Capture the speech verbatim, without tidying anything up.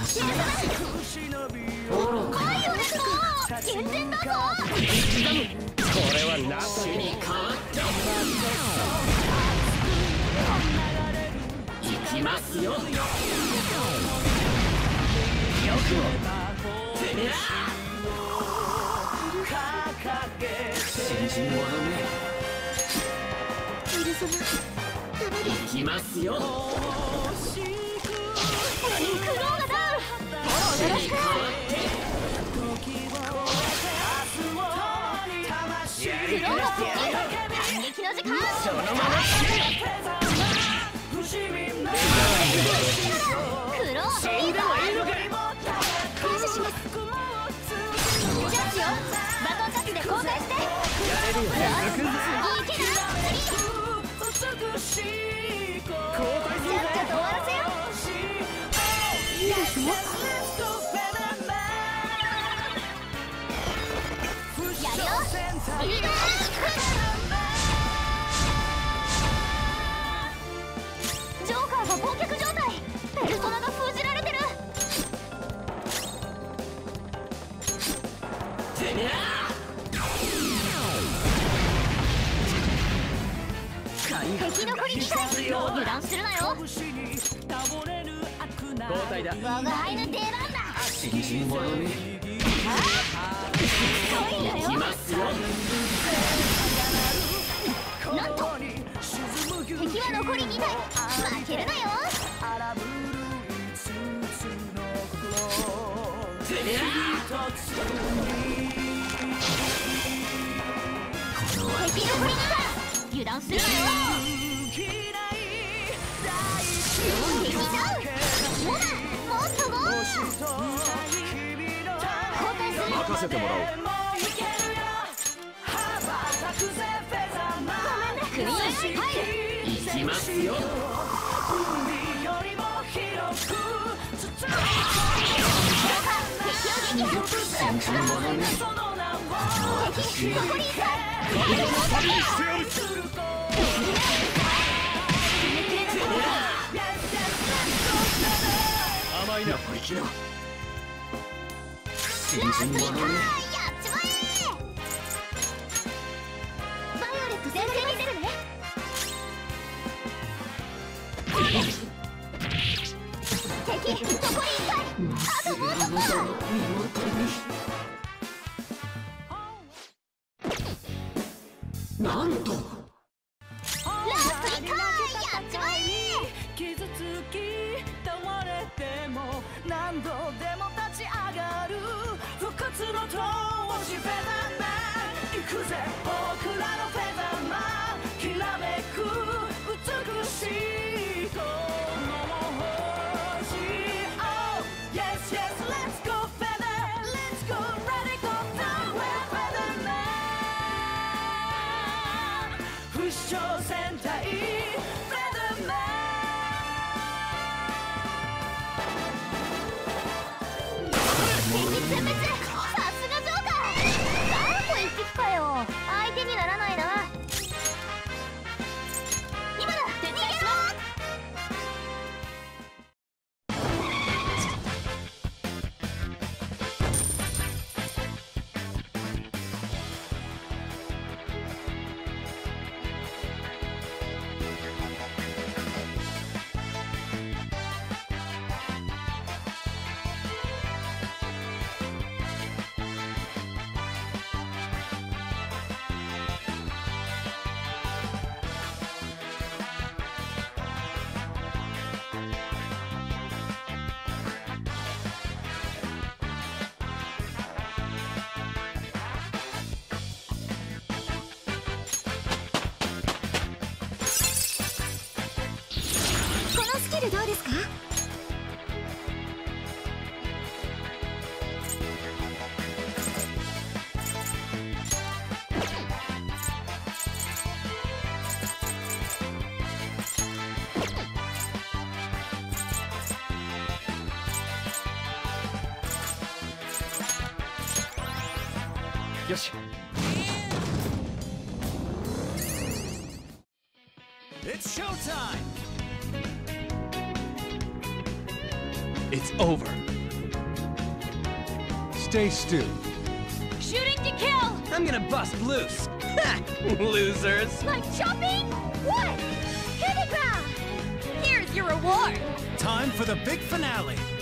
健全だぞ。 これはなしに変わっていきますよ。よくもてめえ新人者めいきますよ。 クローがダウン。フォローよろしく。クローが反撃の時間。 そのままクロー死んでもいいのか。 感謝します。ジャッジよ、バトンタッチで交代して。 やれるよね。 いいけな。 交代するぜ。 ちゃっちゃと終わらせよ。いいでしょ。やるよ。いいな。ジョーカーが忘却状態。ペルソナが封じられてる。 てめえ敵の振り機械油断するなよ。 交代だ。 我が輩の出番だ。 新人者め来いよ。 いきますよ。 なんと敵は残りに体。負けるなよ。 てめえ敵の振りに体。油断するなよ。敵ダウン。そうだ、もっとゴー。交代する。 任せてもらおう。 組み合い入る。 いきますよ。 敵を撃破。 新人者め敵残りいっかい。 甘いな。振り切れば新人者めやっちまえ。バイオレット前線に出るね。敵残りいっかい。あともうちょっとだ。 なんとラストいっかい。やっちまえ。 傷つき倒れても何度でも立ち上がる不屈の闘志フェザーマン。行くぜ僕らのフェザーマン。きらめく美しいこの星。 Oh yes yes let's go feather let's go ready go down with feather man。 不死鳥戦隊敵殲滅。さすがジョーカー。ザーコ一匹かよ。相手にならないな。今だ。逃げろ。このスキルどうですか？ よし。 It's showtime! It's over. stay still. Shooting to kill! I'm gonna bust loose. Ha! Losers. Like chopping? What? Hit the ground! Here's your reward! Time for the big finale.